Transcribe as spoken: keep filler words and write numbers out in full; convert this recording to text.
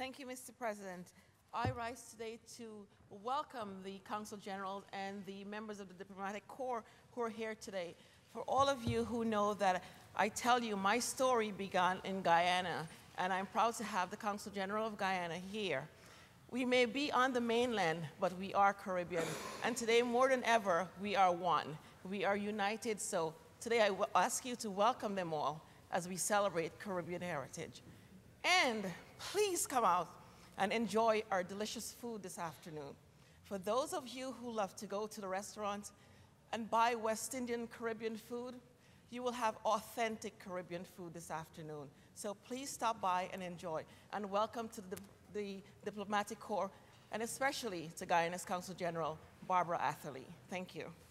Thank you, Mister President. I rise today to welcome the Consul General and the members of the Diplomatic Corps who are here today. For all of you who know that I tell you my story began in Guyana, and I'm proud to have the Consul General of Guyana here. We may be on the mainland, but we are Caribbean. And today, more than ever, we are one. We are united, so today I will ask you to welcome them all as we celebrate Caribbean heritage. And please come out and enjoy our delicious food this afternoon. For those of you who love to go to the restaurant and buy West Indian Caribbean food, you will have authentic Caribbean food this afternoon. So please stop by and enjoy. And welcome to the, the Diplomatic Corps, and especially to Guyana's Consul General, Barbara Atherley. Thank you.